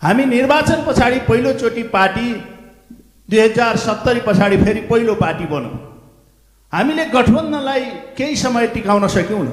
हामी निर्वाचन पछाडि पहिलोचोटि पार्टी 2070 पछाडि फेरि पहिलो पार्टी बन्यौँ। हामीले गठबन्धनलाई केही समय टिकाउन सक्यौँ।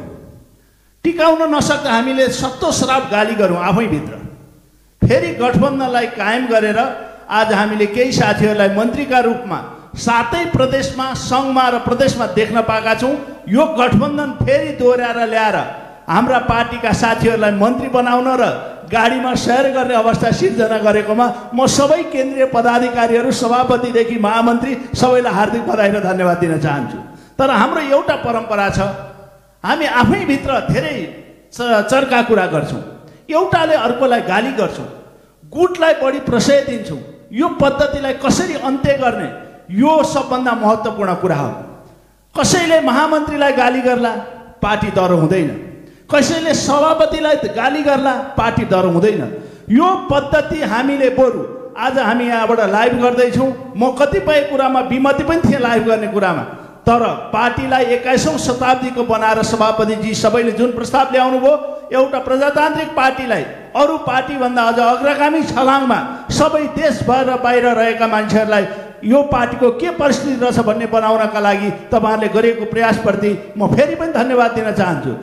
टिकाउन नसक्दा हामीले सत्तो श्राप गाली गरौँ आफैभित्र। फेरि गठबन्धनलाई कायम गरेर आज हामीले केही साथीहरूलाई मन्त्रीका रूपमा सातै प्रदेशमा सङ्घमा र प्रदेशमा देख्न पाएका छौँ। यो गठबन्धन फेरि दोहोऱ्याएर ल्याएर हाम्रा पार्टीका साथीहरूलाई मन्त्री बनाउन र गाडीमा सयर गर्ने अवस्था सिर्जना गरेकोमा म सबै केन्द्रीय पदाधिकारीहरू सभापतिदेखि महामन्त्री सबैलाई हार्दिक बधाई र धन्यवाद दिन चाहन्छु। तर हाम्रो एउटा परम्परा छ, हामी आफैभित्र धेरै चर्का कुरा गर्छौँ। एउटाले अर्कोलाई गाली गर्छौँ, गुटलाई बढी प्रशय दिन्छौँ। यो पद्धतिलाई कसरी अन्त्य गर्ने, यो सबभन्दा महत्त्वपूर्ण कुरा हो। कसैले महामन्त्रीलाई गाली गर्ला, पार्टी दह्रो हुँदैन। कसैले सभापतिलाई गाली गर्ला, पार्टी दह्रो हुँदैन। यो पद्धति हामीले बरु आज हामी यहाँबाट लाइभ गर्दैछौँ। म कतिपय कुरामा विमति पनि थिएँ लाइभ गर्ने कुरामा, तर पार्टीलाई 21औं शताब्दीको बनाएर सभापतिजी सबैले जुन प्रस्ताव ल्याउनु भयो, एउटा प्रजातान्त्रिक पार्टीलाई अरू पार्टीभन्दा अझ अग्रगामी छलाङमा सबै देशभर र बाहिर रहेका मान्छेहरूलाई यो पार्टीको के परिस्थिति रहेछ भन्ने बनाउनका लागि तपाईँहरूले गरेको प्रयासप्रति म फेरि पनि धन्यवाद दिन चाहन्छु।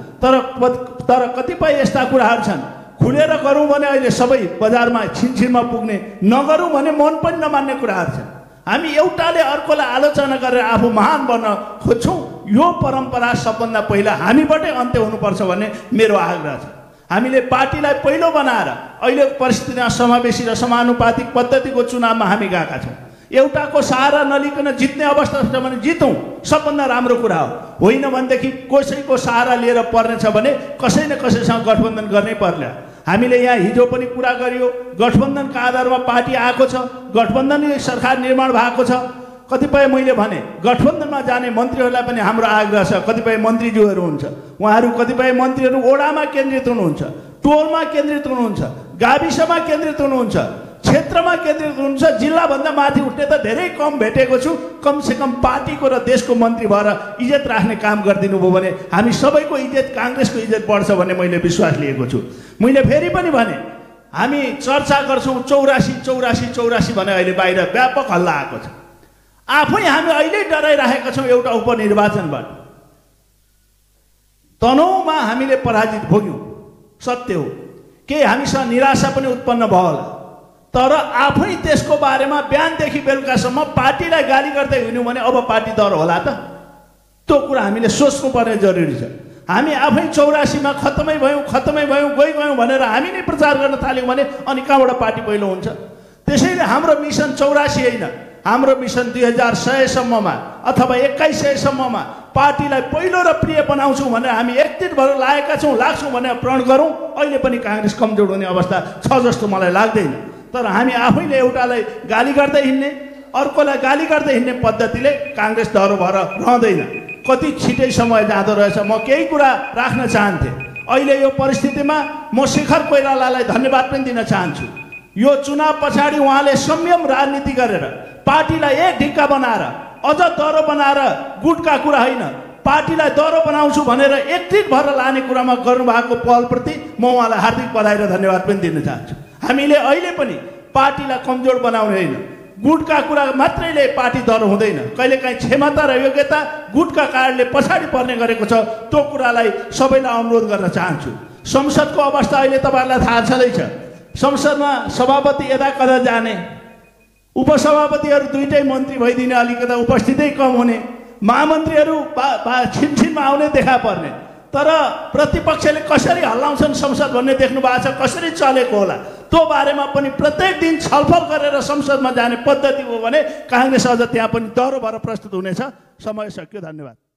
तर कतिपय यस्ता कुराहरू छन्, खुलेर गरौँ भने अहिले सबै बजारमा छिनछिनमा पुग्ने, नगरौँ भने मन पनि नमान्ने कुराहरू छन्। हामी एउटाले अर्कोलाई आलोचना गरेर आफू महान बन्न खोज्छौँ। यो परम्परा सबभन्दा पहिला हामीबाटै अन्त्य हुनुपर्छ भन्ने मेरो आग्रह छ। हामीले पार्टीलाई पहिलो बनाएर अहिलेको परिस्थितिमा समावेशी र समानुपातिक पद्धतिको चुनावमा हामी गएका छौँ। एउटाको सहारा नलिकन जित्ने अवस्था छ भने जितौँ, सबभन्दा राम्रो कुरा हो। होइन भनेदेखि कसैको सहारा लिएर पर्नेछ भने कसै न कसैसँग गठबन्धन गर्नै पर्ला। हामीले यहाँ हिजो पनि कुरा गरियो, गठबन्धनका आधारमा पार्टी आएको छ, गठबन्धनले सरकार निर्माण भएको छ। कतिपय मैले भने गठबन्धनमा जाने मन्त्रीहरूलाई पनि हाम्रो आग्रह छ। कतिपय मन्त्रीज्यूहरू हुन्छ, उहाँहरू कतिपय मन्त्रीहरू ओडामा केन्द्रित हुनुहुन्छ, टोलमा केन्द्रित हुनुहुन्छ, गाविसमा केन्द्रित हुनुहुन्छ, क्षेत्रमा केन्द्रित हुनुहुन्छ। जिल्लाभन्दा माथि उठ्ने त धेरै कम भेटेको छु। कमसेकम पार्टीको र देशको मन्त्री भएर इज्जत राख्ने काम गरिदिनु भयो भने हामी सबैको इज्जत, काङ्ग्रेसको इज्जत बढ्छ भन्ने मैले विश्वास लिएको छु। मैले फेरि पनि भने हामी चर्चा गर्छौँ 84 भने अहिले बाहिर व्यापक हल्ला आएको छ। आफै हामी अहिले डराइरहेका छौँ एउटा उपनिर्वाचनबाट। तनहुँमा हामीले पराजित भोग्यौँ, सत्य हो। केही हामीसँग निराशा पनि उत्पन्न भयो होला, तर आफै त्यसको बारेमा बिहानदेखि बेलुकासम्म पार्टीलाई गाली गर्दै हिँड्यौँ भने अब पार्टी दह्रो होला त? त्यो कुरा हामीले सोच्नुपर्ने जरुरी छ। हामी आफै 84 मा खत्तमै भयौँ गयौँ भनेर हामी नै प्रचार गर्न थाल्यौँ भने अनि कहाँबाट पार्टी पहिलो हुन्छ? त्यसैले हाम्रो मिसन 84 होइन, हाम्रो मिसन 2100 सम्ममा अथवा 2100 सम्ममा पार्टीलाई पहिलो र प्रिय बनाउँछौँ भनेर हामी एकतिर भएर लागेका छौँ, लाग्छौँ भनेर प्रण गरौँ। अहिले पनि काङ्ग्रेस कमजोर हुने अवस्था छ जस्तो मलाई लाग्दैन। तर हामी आफैले एउटालाई गाली गर्दै हिँड्ने, अर्कोलाई गाली गर्दै हिँड्ने पद्धतिले काङ्ग्रेस दह्रो भएर रहँदैन। कति छिटै समय जाँदो रहेछ। म केही कुरा राख्न चाहन्थेँ। अहिले यो परिस्थितिमा म शेखर कोइरालालाई धन्यवाद पनि दिन चाहन्छु। यो चुनाव पछाडि उहाँले संयम राजनीति गरेर पार्टीलाई एक ढिक्का बनाएर, अझ दह्रो बनाएर, गुटका कुरा होइन, पार्टीलाई दह्रो बनाउँछु भनेर एकत्रित भएर लाने कुरामा गर्नुभएको पहलप्रति म उहाँलाई हार्दिक बधाई र धन्यवाद पनि दिन चाहन्छु। हामीले अहिले पनि पार्टीलाई कमजोर बनाउने होइन, गुटका कुरा मात्रैले पार्टी दह्रो हुँदैन। कहिलेकाहीँ क्षमता र योग्यता गुटका कारणले पछाडि पर्ने गरेको छ। त्यो कुरालाई सबैलाई अनुरोध गर्न चाहन्छु। संसदको अवस्था अहिले तपाईँहरूलाई थाहा छँदैछ। संसदमा सभापति यता कता जाने, उपसभापतिहरू दुईटै मन्त्री भइदिने, अलिकता उपस्थितै कम हुने, महामन्त्रीहरू छिनछिनमा आउने देखा पर्ने। तर प्रतिपक्षले कसरी हल्लाउँछन् संसद भन्ने देख्नु भएको छ, कसरी चलेको होला। त्यो बारेमा पनि प्रत्येक दिन छलफल गरेर संसदमा जाने पद्धति हो भने काङ्ग्रेस अझ त्यहाँ पनि दह्रो भएर प्रस्तुत हुनेछ। समय सक्यो, धन्यवाद।